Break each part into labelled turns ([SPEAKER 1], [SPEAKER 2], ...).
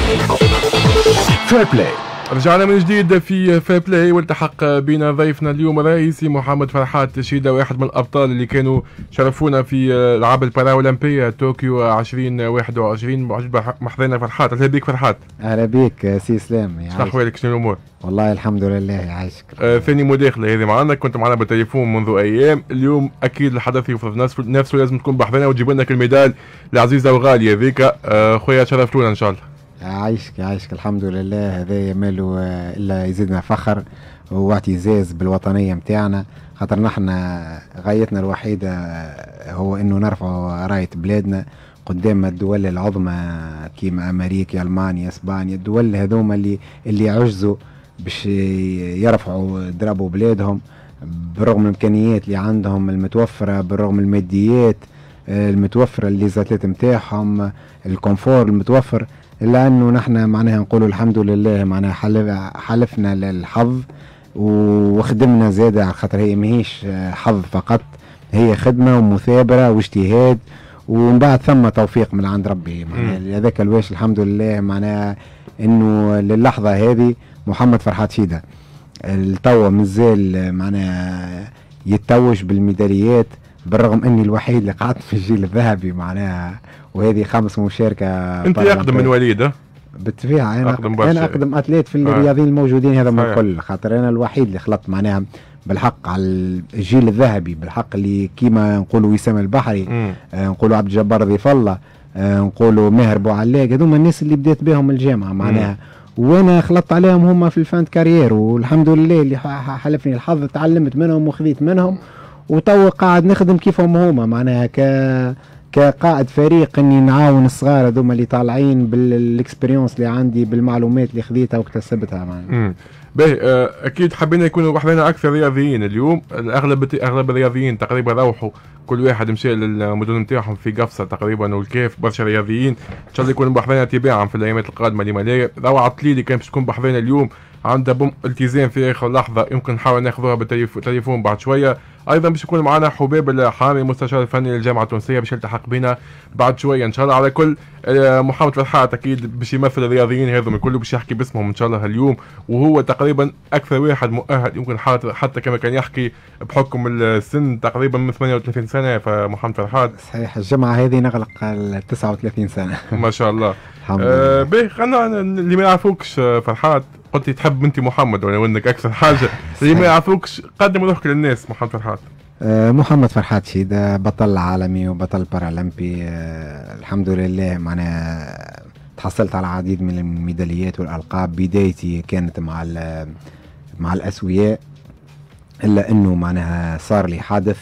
[SPEAKER 1] فير بلاي. رجعنا من جديد في فير بلاي، والتحق بنا ضيفنا اليوم الرئيسي محمد فرحات شيدة، واحد من الابطال اللي كانوا شرفونا في العاب الباراولمبيه طوكيو 2021. موجود محضرنا فرحات. اهلا بك فرحات.
[SPEAKER 2] اهلا بك سي اسلام.
[SPEAKER 1] شنو احوالك؟ شنو الامور؟
[SPEAKER 2] والله الحمد لله يعيشك.
[SPEAKER 1] ثاني مداخله هذه معنا، كنت معنا بالتليفون منذ ايام. اليوم اكيد الحدث يفرض نفسه، لازم تكون بحضرنا وتجيب لنا الميدال العزيزه وغاليه ذيك. خويا شرفتونا ان شاء الله.
[SPEAKER 2] يعيشك الحمد لله. هذا ماله الا يزيدنا فخر واعتزاز بالوطنيه متاعنا، خاطر نحن غايتنا الوحيده هو انه نرفع رايه بلادنا قدام الدول العظمى كيما امريكا، المانيا، اسبانيا. الدول هذوما اللي عجزوا باش يرفعوا ضربوا بلادهم بالرغم من الامكانيات اللي عندهم المتوفره، بالرغم من الماديات المتوفره، اللي زاتات متاعهم، الكونفور المتوفر، الا انه نحن معناها نقولوا الحمد لله. معناها حلفنا للحظ وخدمنا زياده، على خاطر هي ماهيش حظ فقط، هي خدمه ومثابره واجتهاد، ومن بعد ثم توفيق من عند ربي. معناها هذاك الواش الحمد لله. معناها انه للحظه هذه محمد فرحات شيدة التوا مازال معناها يتوج بالميداليات، بالرغم اني الوحيد اللي قعدت في الجيل الذهبي معناها، وهذه 5 مشاركة.
[SPEAKER 1] انت اقدم من وليد؟
[SPEAKER 2] بالطبيعة انا اقدم اتليت في الرياضيين الموجودين هذا من الكل، خاطر انا الوحيد اللي خلطت معناها بالحق على الجيل الذهبي، بالحق اللي كيما نقولوا وسام البحري، نقولوا عبد الجبار ضيف الله، نقولوا ماهر بوعلاق. هذوما الناس اللي بديت بهم الجامعة معناها، وانا خلطت عليهم هما في الفانت كارير، والحمد لله اللي حلفني الحظ تعلمت منهم وخذيت منهم، وتو قاعد نخدم كيفهم هما معناها كقائد فريق، اني نعاون الصغار هذوما اللي طالعين بالاكسبيريونس اللي عندي، بالمعلومات اللي خذيتها واكتسبتها معناها.
[SPEAKER 1] باهي. اكيد حبينا يكونوا وحدنا اكثر رياضيين اليوم. اغلب الرياضيين تقريبا روحوا، كل واحد مشى للمدن نتاعهم في قفصه تقريبا، والكيف برشا رياضيين ان شاء الله يكونوا بحضرنا تباعا في الايامات القادمه. لما لا روعه عطليلي كان باش تكون بحضرنا اليوم، عندها التزام في اخر لحظه، يمكن نحاول ناخذوها بالتليفون بعد شويه. ايضا باش يكون معنا حباب الحامي المستشار الفني للجامعه التونسيه باش يلتحق بنا بعد شويه ان شاء الله. على كل محمد فرحات اكيد باش يمثل الرياضيين هذوما الكل، باش يحكي باسمهم ان شاء الله اليوم، وهو تقريبا اكثر واحد مؤهل، يمكن حتى كما كان يحكي بحكم السن تقريبا من 38 سنه. فمحمد فرحات
[SPEAKER 2] صحيح الجمعه هذه نغلق 39 سنه
[SPEAKER 1] ما شاء الله.
[SPEAKER 2] الحمد لله.
[SPEAKER 1] باهي خلينا اللي ما يعرفوكش فرحات، قلت تحب انت محمد ولا انك اكثر حاجه اللي ما يعرفوكش، قدم روحك للناس. محمد فرحات.
[SPEAKER 2] محمد فرحات شيدة بطل عالمي وبطل بارالمبي. الحمد لله معناها تحصلت على العديد من الميداليات والالقاب. بدايتي كانت مع الاسوياء، الا انه معناها صار لي حادث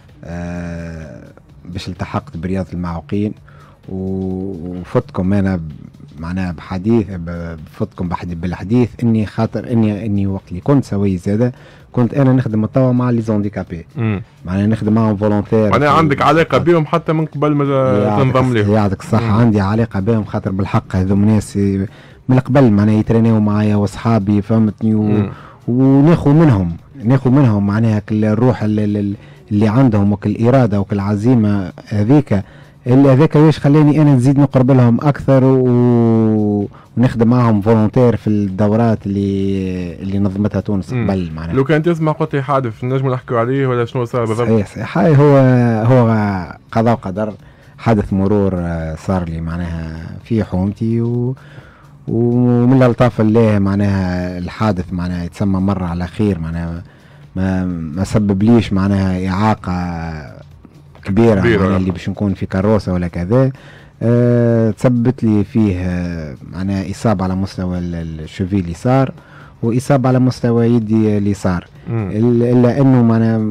[SPEAKER 2] باش التحقت برياضة المعوقين، وفتكم انا معناها بفتكم بالحديث اني خاطر اني وقت اللي كنت سوي زاده كنت انا نخدم توا مع لي زونديكابي، معناها نخدم معهم فولونتير.
[SPEAKER 1] معناها عندك علاقه بهم حتى من قبل ما تنضم لهم؟
[SPEAKER 2] يعطيك الصحه. عندي علاقه بهم خاطر بالحق هذوم ناس من قبل معناها يترينيو معايا واصحابي، فهمتني، وناخذ منهم معناها الروح اللي عندهم وكل اراده وكل عزيمه هذاك واش خلاني انا نزيد نقرب لهم اكثر ونخدم معهم فولونتير في الدورات اللي نظمتها تونس قبل. معناها
[SPEAKER 1] لو كان تسمع قلت لي حادث نجم نحكوا عليه ولا شنو صار بالضبط؟
[SPEAKER 2] صحيح هو قضاء وقدر. حدث مرور صار لي معناها في حومتي، ومن الطاف الله معناها الحادث معناها يتسمى مره على خير، معناها ما سبب ليش معناها اعاقه كبيرة معناها اللي باش نكون في كاروسة ولا كذا. تسببت لي فيه معناها إصابة على مستوى الشوفي اليسار، وإصابة على مستوى يدي اليسار، إلا أنه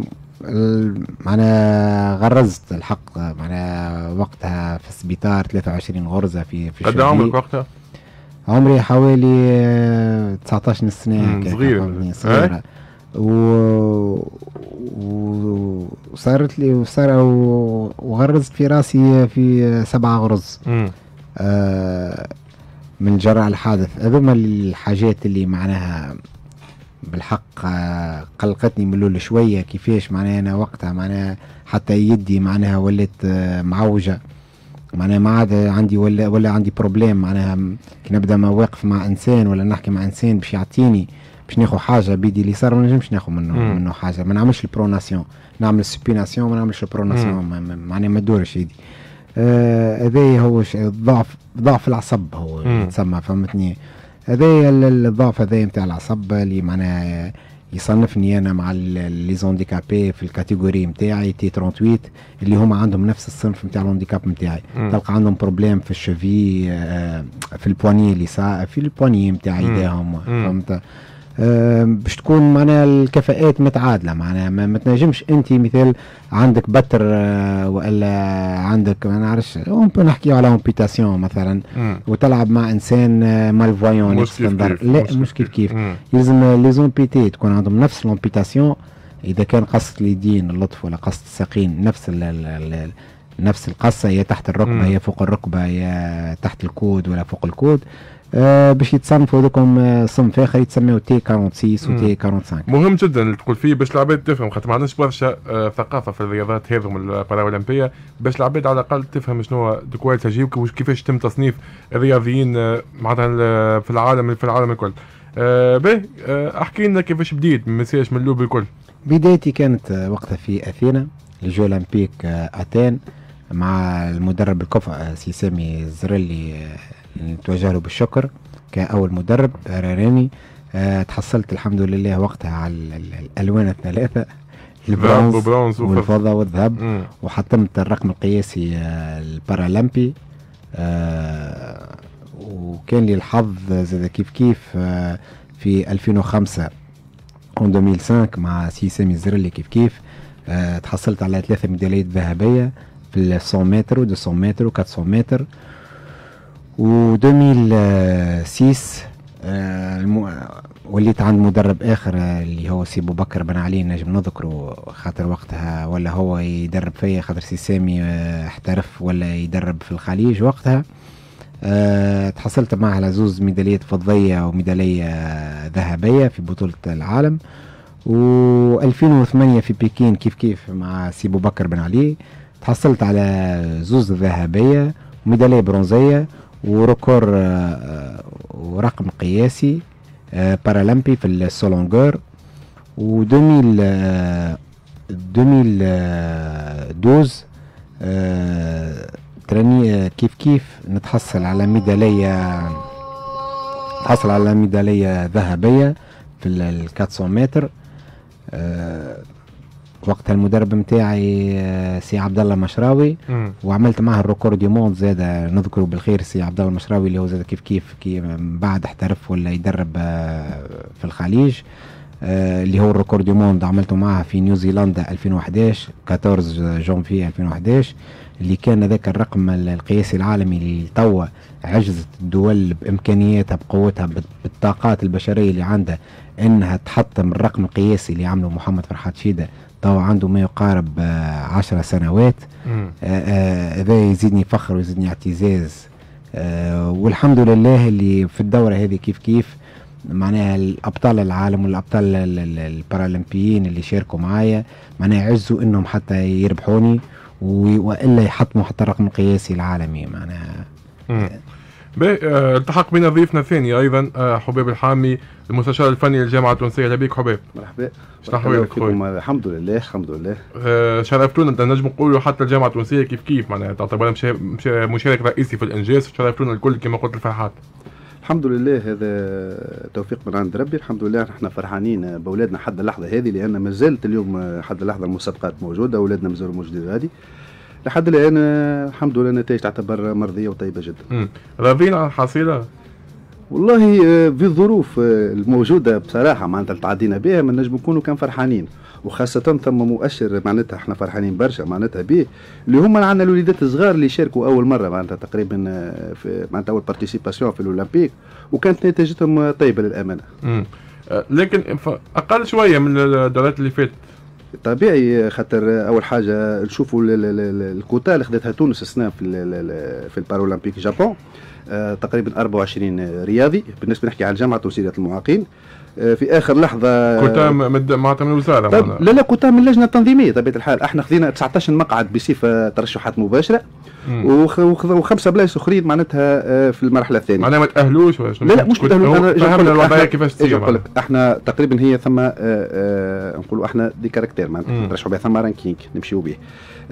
[SPEAKER 2] معناها غرزت الحق معناها وقتها في السبيطار 23 غرزة في
[SPEAKER 1] قد عمرك وقتها؟
[SPEAKER 2] عمري حوالي 19 سنة. صغيرة. وصارت لي وغرزت في راسي في 7 غرز من جراء الحادث. هذوما الحاجات اللي معناها بالحق قلقتني من الاول شويه، كيفاش معناها انا وقتها معناها حتى يدي معناها ولات معوجه معناها ما عاد عندي ولا عندي بروبليم، معناها كي نبدا ما واقف مع انسان ولا نحكي مع انسان باش يعطيني باش ناخذ حاجه بيدي اليسار ما نجمش ناخذ منه حاجه، ما نعملش البروناسيون، نعمل السبيناسيون ما نعملش البروناسيون، معناها ما تدورش يدي. هذا هو ضعف العصب هو يتسمى، فهمتني؟ هذا الضعف هذا نتاع العصب اللي معناها يصنفني انا مع لي زونديكابي في الكاتيجوري نتاعي تي 38 اللي هما عندهم نفس الصنف نتاع الهانديكاب نتاعي. تلقى عندهم بروبليم في الشوفي، في البواني اللي في البواني نتاع يديهم، فهمت؟ باش تكون معناها الكفاءات متعادله، معناها ما تنجمش انت مثال عندك بتر ولا عندك ما نعرفش نحكيو على امبيتاسيون مثلا وتلعب مع انسان مال فويون لا مش كيف يلزم لي زومبيتي تكون عندهم نفس الامبيتاسيون. اذا كان قصة اليدين اللطف ولا قصة الساقين نفس القصة، هي تحت الركبة هي فوق الركبة هي تحت الكود ولا فوق الكود، باش يتصنفوا هذوكم صنف اخر يتسموا تي 46 و تي 45.
[SPEAKER 1] مهم جدا اللي تقول فيه باش العباد تفهم، خاطر ما عندناش برشا ثقافه في الرياضات هذم الباراولمبيه، باش العباد على الاقل تفهم شنو دكوال تجيب وكيفاش يتم تصنيف الرياضيين معناتها في العالم الكل. باهي احكي لنا كيفاش بديت ما نساش من اللوب الكل.
[SPEAKER 2] بدايتي كانت وقتها في اثينا الجو اولمبيك اتين مع المدرب الكفء سي سامي الزرلي، نتوجه له بالشكر كأول مدرب راني. تحصلت الحمد لله وقتها على الألوان الثلاثة، البرونز والفضة والذهب، وحطمت الرقم القياسي البارالمبي. وكان لي الحظ زاد كيف في 2005 2005 مع سي سامي الزرلي كيف تحصلت على 3 ميداليات ذهبية في 100 متر و 200 متر و 400 متر. و 2006 وليت عند مدرب اخر اللي هو سي بكر بن علي، نجم نذكره خاطر وقتها ولا هو يدرب فيا خاطر سي سامي احترف ولا يدرب في الخليج وقتها. تحصلت معه على 2 ميداليات فضية وميدالية ذهبية في بطولة العالم. و 2008 في بكين كيف مع سي بكر بن علي تحصلت على 2 ذهبية وميدالية برونزية وركور ورقم قياسي بارالمبي في السولونجور. و 2012 تراني كيف نتحصل على ميدالية ذهبية في 400 متر. وقتها المدرب نتاعي سي عبد الله مشراوي، وعملت معه الريكورد دي موند زاد نذكره بالخير سي عبد الله مشراوي اللي هو زاد كيف بعد احترف ولا يدرب في الخليج، اللي هو الريكورد دي موند عملته معه في نيوزيلندا 2011 14 جونفي 2011 اللي كان ذاك الرقم القياسي العالمي اللي توا عجزت الدول بامكانياتها بقوتها بالطاقات البشريه اللي عندها انها تحطم الرقم القياسي اللي عمله محمد فرحات شيده طبعا عنده ما يقارب 10 سنوات. هذا يزيدني فخر ويزيدني اعتزاز. والحمد لله اللي في الدورة هذه كيف معناها الأبطال العالم والأبطال البارالمبيين اللي شاركوا معايا معناها عزوا انهم حتى يربحوني وإلا يحطموا حتى الرقم القياسي العالمي معناها.
[SPEAKER 1] التحق بنا ضيفنا الثاني ايضا حبيب الحامي المستشار الفني للجامعه التونسيه. لبيك حبيب.
[SPEAKER 3] مرحبا.
[SPEAKER 1] شنو احوالك خويا؟
[SPEAKER 3] الحمد لله.
[SPEAKER 1] شرفتونا، نجم نقولوا حتى الجامعه التونسيه كيف معناها تعتبر مشارك رئيسي في الانجاز، شرفتونا الكل كما قلت الفرحات.
[SPEAKER 3] الحمد لله هذا توفيق من عند ربي. الحمد لله احنا فرحانين باولادنا حد اللحظه هذه، لان ما زالت اليوم حد اللحظه المسابقات موجوده، اولادنا مازالوا موجودين غادي لحد الان. الحمد لله النتائج تعتبر مرضيه وطيبه جدا.
[SPEAKER 1] راضيين على الحصيله؟
[SPEAKER 3] والله في الظروف الموجوده بصراحه معناتها تعدينا بها ما نجم نكونوا كان فرحانين، وخاصه ثم مؤشر معناتها احنا فرحانين برشا معناتها به اللي هما عندنا الوليدات الصغار اللي شاركوا اول مره معناتها تقريبا في معناتها اول بارتيسيباسيون في الاولمبيك، وكانت نتائجهم طيبه للامانه.
[SPEAKER 1] لكن اقل شويه من الدورات اللي فاتت.
[SPEAKER 3] طبيعي خاطر اول حاجه نشوفوا الكوتا اللي خدتها تونس السنه في البارالمبيك جابون تقريبا 24 رياضي بالنسبه نحكي على الجامعه التونسيه للمعاقين. في اخر لحظه
[SPEAKER 1] كنت معناتها من الوزاره.
[SPEAKER 3] طيب لا كنت من اللجنه التنظيميه طبيعه الحال. احنا خذينا 19 مقعد بصفه ترشحات مباشره وخمسه بلايص اخرين معناتها في المرحله الثانيه.
[SPEAKER 1] معناها ما تاهلوش ولا
[SPEAKER 3] لا مش تاهلوش. انا
[SPEAKER 1] فهمنا الوضعيه كيفاش تصير.
[SPEAKER 3] احنا تقريبا هي ثم نقولوا احنا دي كاركتير معناتها نرشحوا بها ثم رانكينج نمشيو به.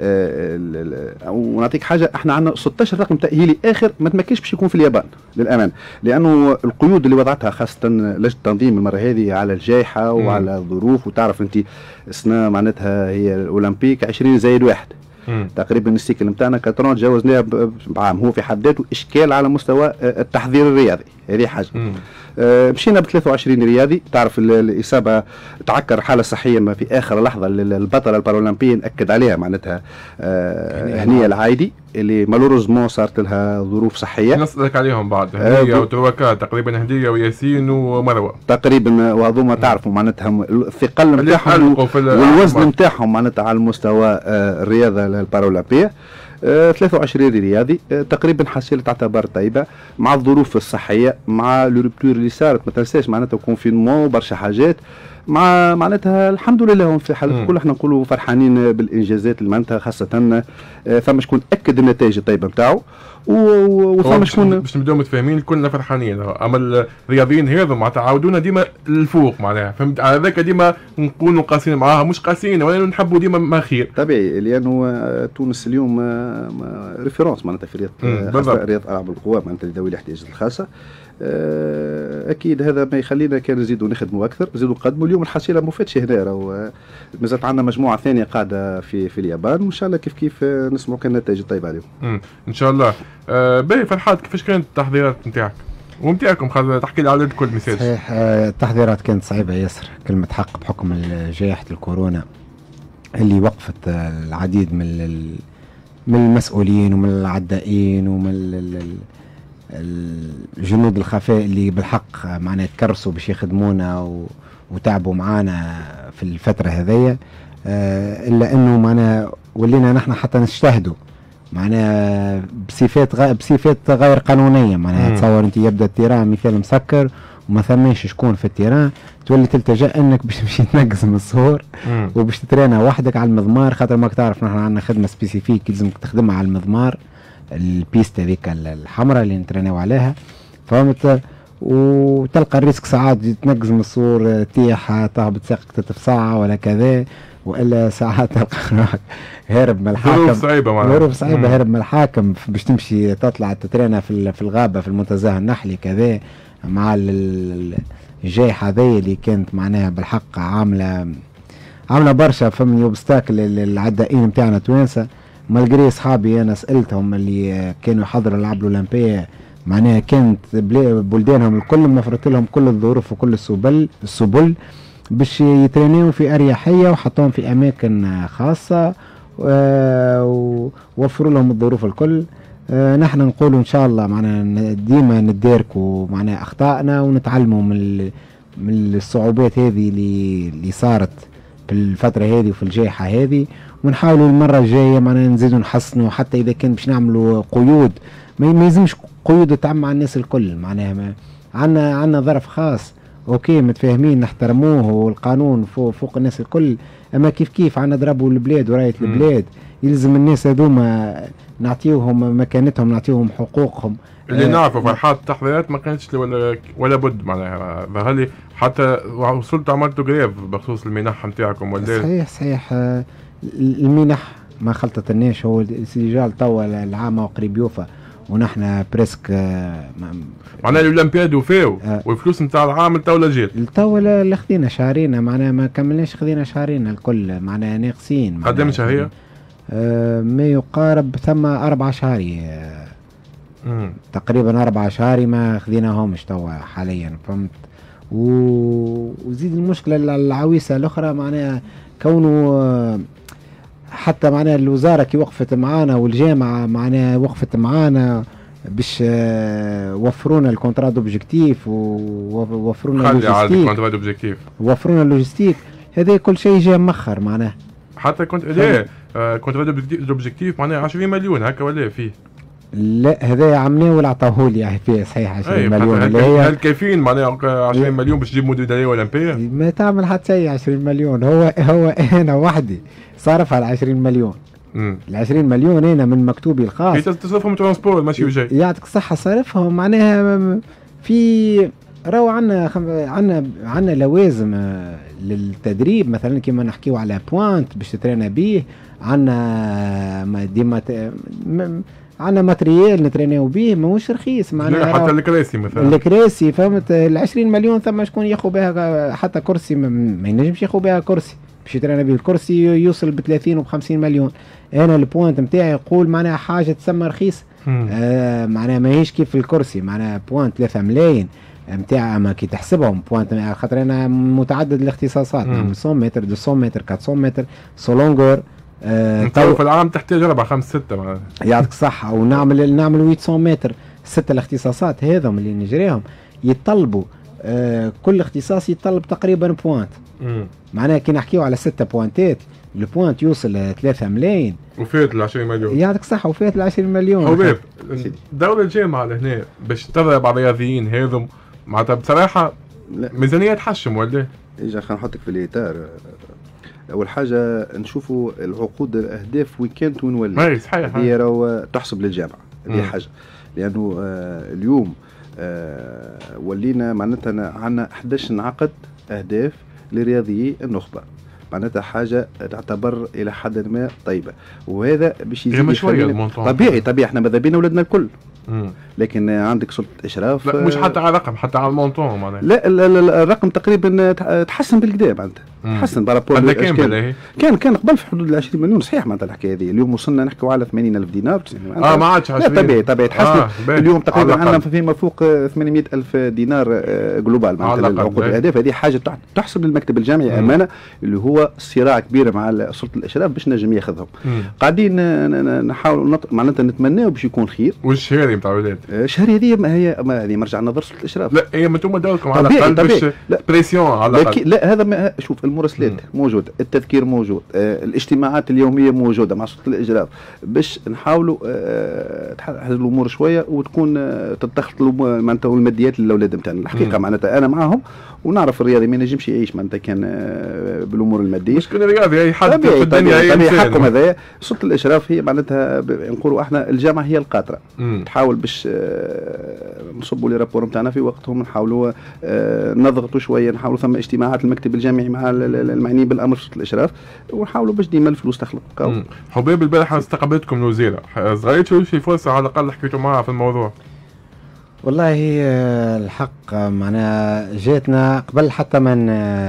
[SPEAKER 3] ونعطيك حاجه، احنا عندنا 16 رقم تاهيلي اخر ما تمكنش باش يكون في اليابان للامان، لانه القيود اللي وضعتها خاصه لجنه التنظيم المره هذه على الجائحه وعلى الظروف، وتعرف انت السنه معناتها هي الاولمبيك 20+1 تقريبا السيكل نتاعنا كاترون تجاوزناه بعام، هو في حد ذاته اشكال على مستوى التحضير الرياضي. هذه حاجه. مشينا ب 23 رياضي. تعرف الاصابه تعكر حاله صحيه ما في اخر لحظه. البطله البارالمبيه ناكد عليها معناتها هنيه العايدي اللي مالوريزمون صارت لها ظروف صحيه.
[SPEAKER 1] نسالك عليهم بعد هديه وتوكا تقريبا، هديه وياسين ومروه تقريبا،
[SPEAKER 3] وهذوما تعرفوا معناتها الثقل نتاعهم والوزن نتاعهم معناتها على المستوى الرياضه البارالمبيه. 23 رياضي تقريبا حصيله تعتبر طيبه مع الظروف الصحيه، مع الربتور اللي صارت ما تنساش معناتها كونفينمون برشا حاجات، مع معناتها الحمد لله هم في حالة الكل احنا نقولوا فرحانين بالانجازات اللي معناتها خاصه ثم شكون اكد النتائج الطيبه نتاعو وثم شكون
[SPEAKER 1] باش نبداو متفاهمين كلنا فرحانين. اما الرياضيين هذو معناتها عاودونا ديما للفوق معناها، فهمت على ذاك ديما نكونوا قاسيين معاها، مش قاسيين ولا نحبوا ديما ما خير
[SPEAKER 3] طبيعي، لانه تونس اليوم ريفيرونس معناتها في رياضه العاب القوى معناتها ذوي الاحتياجات الخاصه. اكيد هذا ما يخلينا كان نزيدوا نخدموا اكثر، نزيدوا نقدموا. اليوم الحصيله ما فاتش هنا، راهو مازالت عندنا مجموعه ثانيه قاعده في اليابان، وان شاء الله كيف نسمعوا كان نتائج طيبه عليهم
[SPEAKER 1] ان شاء الله. باهي فرحات، كيفاش كانت التحضيرات نتاعك ومتاعكم؟ تحكي لي على كل مثال.
[SPEAKER 2] صحيح، التحضيرات كانت صعيبه ياسر، كلمه حق بحكم جائحه الكورونا اللي وقفت العديد من المسؤولين ومن العدائين ومن الجنود الخفاء اللي بالحق معنا تكرسوا باش يخدمونا وتعبوا معانا في الفترة هذية. إلا أنه معنا ولينا نحن حتى نجتهدوا معنا بصفات غير قانونية. معنا تصور أنت يبدأ التيران مثال مسكر وما ثماش شكون في التيران، تولي تلتجأ انك باش تمشي تنقز من الصور وباش تترينا وحدك على المضمار، خاطر ماك تعرف نحن عندنا خدمة سبيسيفيك لازمك تخدمها على المضمار، البيست هذيك الحمراء اللي نتريناو عليها، فهمت؟ وتلقى الريسك ساعات تنقز من الصور تيح تهبط ساقك تتفصع ولا كذا، والا ساعات تلقى روحك هارب من الحاكم.
[SPEAKER 1] ظروف صعيبه معناها،
[SPEAKER 2] ظروف صعيبه هارب من الحاكم باش تمشي تطلع تترينا في الغابه في المنتزه النحلي كذا، مع الجائحه هذه اللي كانت معناها بالحق عامله برشا فمن اوبستاكل العدائين نتاعنا توانسه. مالجري اصحابي انا سالتهم اللي كانوا يحضروا الالعاب الاولمبيه، معناها كانت بلدانهم الكل منفرط لهم كل الظروف وكل السبل باش يترينيو في اريحيه وحطوهم في اماكن خاصه ووفروا لهم الظروف الكل. نحن نقولوا ان شاء الله معنا ديما نداركوا معنا اخطائنا ونتعلموا من الصعوبات هذه اللي صارت في الفتره هذه وفي الجائحه هذه، ونحاولوا المره الجايه معنا نزيدوا نحسنوا. حتى اذا كان باش نعملوا قيود ما يلزمش قيود تعم مع الناس الكل، معناها عندنا ظرف خاص اوكي متفاهمين نحترموه والقانون فوق الناس الكل، اما كيف عندنا ضربوا البلاد ورايه البلاد، يلزم الناس هذوما نعطيوهم مكانتهم نعطيوهم حقوقهم.
[SPEAKER 1] اللي نعرفوا فرحات التحضيرات ما كانتش ولا بد معناها ظهر لي حتى وصلتوا عملتوا جريف بخصوص المنح نتاعكم ولا؟
[SPEAKER 2] صحيح المنح ما خلطتناش، هو السجال توا العام وقريب يوفى ونحن بريسك
[SPEAKER 1] معناها الاولمبياد وفاو والفلوس نتاع العام توا جات
[SPEAKER 2] توا اللي خذينا شهرين، معناها ما كملناش خذينا شهرين الكل، معناها ناقصين.
[SPEAKER 1] قدامش هي؟
[SPEAKER 2] ما يقارب ثم 4 شهري تقريبا 4 شهري ما خذيناهمش توا حاليا، فهمت؟ وزيد المشكله العويصه الاخرى معناها كونه حتى معناها الوزاره كي وقفت معانا والجامعه معناها وقفت معانا باش وفرونا الكونترا دوبجيكتيف ووفرونا اللوجستيك، وفرونا اللوجستيك، هذا كل شيء جاء مؤخر معناها.
[SPEAKER 1] حتى كونترا دوبجيكتيف معناها 20 مليون هكا ولا فيه
[SPEAKER 2] لا هذا عملناه ولا عطاهولي يعني فيه صحيح 20 مليون اللي هي
[SPEAKER 1] هل كايفين معناها 20 مليون باش تجيب موديل اولمبيه؟
[SPEAKER 2] ما تعمل حتى شيء 20 مليون. هو انا وحدي صرفها ال 20 مليون. ال 20 مليون انا من مكتوبي الخاص
[SPEAKER 1] تصرفهم ترانسبور ماشي وجاي.
[SPEAKER 2] يعطيك الصحه صرفهم معناها في راهو عندنا لوازم للتدريب مثلا كيما نحكيو على بوانت باش تترينا بيه. عندنا ديما عندنا ماتريال نترينيو بيه ماهوش رخيص معناها.
[SPEAKER 1] حتى الكراسي مثلا
[SPEAKER 2] الكراسي فهمت ال 20 مليون ثم شكون ياخذ بها حتى كرسي ما ينجمش ياخذ بها كرسي باش يترينا به. الكرسي يوصل ب 30 و 50 مليون. انا البوانت نتاعي يقول معناها حاجه تسمى رخيص. معناها ماهيش كيف الكرسي معناها بوانت 3 ملايين نتاع اما كي تحسبهم بوانت خاطر انا متعدد الاختصاصات 100 متر 200 متر 400 متر سولونغور
[SPEAKER 1] في العام تحتاج 4 5 6 معناها.
[SPEAKER 2] يعطيك الصحة. ونعمل 800 متر 6 الاختصاصات هذم اللي نجريهم يتطلبوا كل اختصاص يتطلب تقريبا بوانت. معناها كي نحكيو على 6 بوانتات البوانت يوصل 3 ملايين
[SPEAKER 1] وفات ال 20 مليون.
[SPEAKER 2] يعطيك الصحة وفات ال 20 مليون.
[SPEAKER 1] حبيب الدولة الجامعة لهنا باش تضرب على الرياضيين هذم معناتها بصراحة ميزانية تحشم ولا؟
[SPEAKER 3] اجا خلينا نحطك في الإطار. اول حاجه نشوفوا العقود الاهداف وين كانت وين ولات.
[SPEAKER 1] صحيح
[SPEAKER 3] هي راهو تحسب للجامعه هذه حاجه لانه اليوم ولينا معناتها عندنا 11 عقد اهداف لرياضيي النخبه معناتها حاجه تعتبر الى حد ما طيبه وهذا باش يزيد
[SPEAKER 1] شويه
[SPEAKER 3] طبيعي احنا ماذا بينا ولدنا الكل لكن عندك سلطه اشراف
[SPEAKER 1] لا مش حتى على الرقم حتى على المونطون معناها
[SPEAKER 3] لا الرقم تقريبا تحسن بالكدا معناتها تحسن بارابور كان قبل في حدود ال 20 مليون صحيح معناتها الحكايه هذه اليوم وصلنا نحكيو على 80,000 دينار
[SPEAKER 1] ما عادش 20
[SPEAKER 3] لا طبيعي تحسن اليوم تقريبا عندنا فيما فوق 800,000 دينار جلوبال معناتها العقود الاهداف هذه حاجه تحسب للمكتب الجامعي امانه اللي هو صراع كبير مع سلطه الاشراف باش نجم ياخذهم قاعدين نحاول معناتها نتمناو باش يكون خير.
[SPEAKER 1] والشهري نتاع الولاد
[SPEAKER 3] الشهريه هذه مرجع نظر سلطه الاشراف.
[SPEAKER 1] لا هي انتم دوركم على الاقل باش بريسيون على الاقل.
[SPEAKER 3] لا هذا شوف المراسلات موجوده التذكير موجود الاجتماعات اليوميه موجوده مع سلطه الاشراف باش نحاولوا تحل الامور شويه وتكون تتخذ معناتها الماديات للاولاد نتاعنا الحقيقه معناتها انا معاهم ونعرف الرياضي ما ينجمش يعيش معناتها كان بالامور الماديه.
[SPEAKER 1] مش كل رياضي اي حد في الدنيا
[SPEAKER 3] طبيعي حقهم هذايا. سلطه الاشراف هي معناتها نقولوا احنا الجامعه هي القاطره تحاول باش نصبوا لي رابور نتاعنا في وقتهم نحاولوا نضغطوا شويه نحاولوا ثم اجتماعات المكتب الجامعي مع المعنيين بالامر في سلطه الاشراف ونحاولوا باش ديما الفلوس تخلق.
[SPEAKER 1] حبيب البارح استقبلتكم الوزيره صغيرتوا في فرصه على الاقل حكيتوا معها في الموضوع؟
[SPEAKER 2] والله الحق معناها جاتنا قبل حتى ما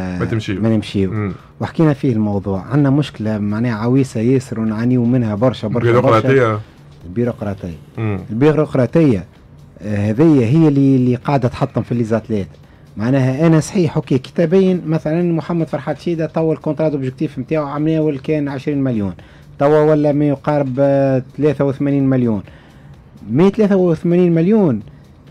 [SPEAKER 2] نمشيو وحكينا فيه الموضوع. عندنا مشكله معناها عويصه ياسر ونعانيو منها برشا البيروقراطيه هذه هي اللي قاعده تحطم في الليزاتلات. معناها انا صحيح اوكي كتابين مثلا محمد فرحات شيده طول الكونترا دوبجيكتيف نتاعو عملناه كان 20 مليون توا ولا ما يقارب 83 مليون 183 مليون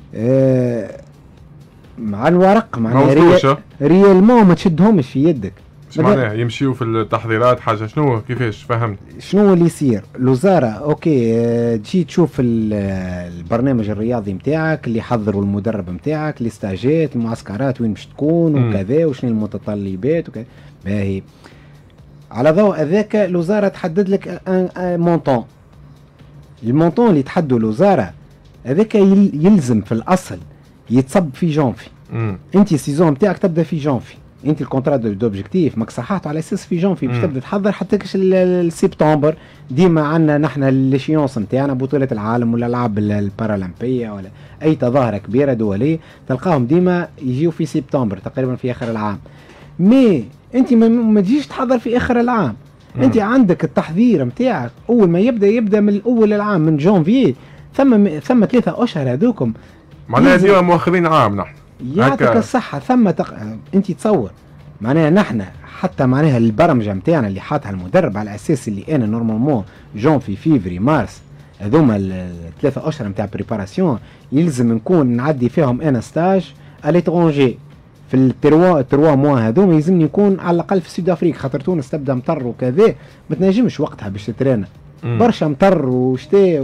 [SPEAKER 2] مع الورق معناها ريالمون ما تشدهمش في يدك.
[SPEAKER 1] ايش معناها يمشيوا في التحضيرات حاجه شنو كيفاش فهمت
[SPEAKER 2] شنو اللي يصير؟ الوزاره اوكي تجي تشوف البرنامج الرياضي نتاعك اللي يحضروا المدرب نتاعك الاستاجات المعسكرات وين باش تكون وكذا وشنو المتطلبات وكذا باهي. على ضوء هذاك الوزاره تحدد لك مونطون. المونطون اللي تحدده الوزاره هذاك يلزم في الاصل يتصب في جونفي. انت السيزون نتاعك تبدا في جونفي انت الكونترا دوبجيكتيف ماك صححته على اساس في جونفي باش تبدا تحضر حتى كاش السبتمبر. ديما عندنا نحن الليشيونس نتاعنا بطوله العالم ولا الالعاب البارالمبيه ولا اي تظاهره كبيره دوليه تلقاهم ديما يجيو في سبتمبر تقريبا في اخر العام. مي انت ما تجيش تحضر في اخر العام. انت عندك التحضير نتاعك اول ما يبدا من اول العام من جونفي ثم 3 اشهر هذوكم
[SPEAKER 1] معناها ديما مؤخرين عام نحن
[SPEAKER 2] يعطيك الصحة. ثم انت تصور معناها نحن حتى معناها البرمجة نتاعنا اللي حاطها المدرب على اساس اللي انا نورمالمون جونفي فيفري مارس هذوما 3 اشهر نتاع بريباراسيون يلزم نكون نعدي فيهم انا ستاج اليترونجي في التروا موا هذوما يلزمني يكون على الاقل في سود افريقيا خاطر تونس تبدا مطر وكذا ما تنجمش وقتها باش تترانا برشا مطر وشتاء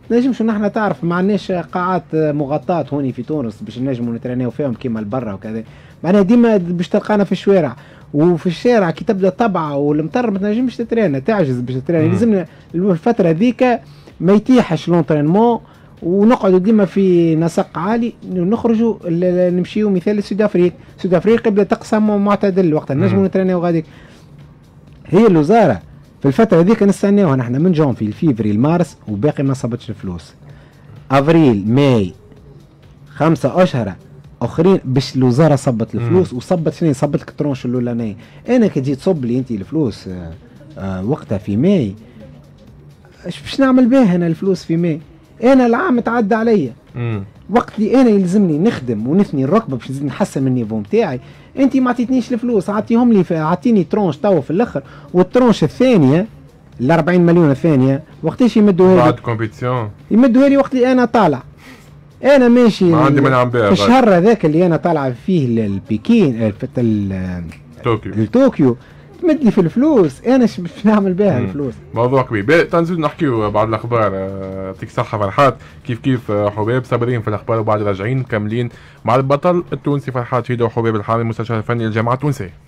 [SPEAKER 2] نجمش نحن تعرف ما عندناش قاعات مغطاة هوني في تونس باش نجموا نترينيو فيهم كيما البرا وكذا. معناها ديما باش تلقانا في الشوارع، وفي الشارع كي تبدا طبعه والمطر ما تنجمش تترينا، تعجز باش تترينا. لازمنا الفتره ذيك ما يتيحش لونترينمون ونقعدوا ديما في نسق عالي، نخرجوا نمشيو مثال لسود افريقيا. سود افريقيا بدا تقسم معتدل وقتها نجموا نترينيو غاديك. هي الوزاره في الفتره هذيك نستناوها نحن من جونفي لفيفري المارس وباقي ما صبتش الفلوس. افريل ماي 5 اشهر اخرين باش الوزاره صبت الفلوس. وصبت شنو؟ صبت لك الترونش الاولانيه. انا كي تجي تصب لي انت الفلوس وقتها في ماي، اش باش نعمل بها انا الفلوس في ماي؟ انا العام تعدى عليا. وقت اللي انا يلزمني نخدم ونثني الركبه باش نزيد نحسن من النيفو نتاعي، انت ما عطيتنيش الفلوس، عطيهم لي عطيني ترونش توا في الاخر، والترونش الثانيه ال 40 مليون الثانيه وقتاش يمدوها لي؟
[SPEAKER 1] بعد كومبيتيسيون
[SPEAKER 2] يمدوها لي وقت اللي انا طالع. انا ماشي
[SPEAKER 1] ما عندي مانع بها
[SPEAKER 2] في الشهر هذاك اللي انا طالع فيه البكين طوكيو تمد لي في الفلوس، انا باش نعمل بها الفلوس؟
[SPEAKER 1] موضوع كبير. تنزل نحكيو بعض الاخبار. يعطيك الصحه فرحات. كيف حباب صابرين في الاخبار وبعد راجعين مكملين مع البطل التونسي فرحات شيدو وحباب الحامي المستشار الفني للجامعه التونسيه.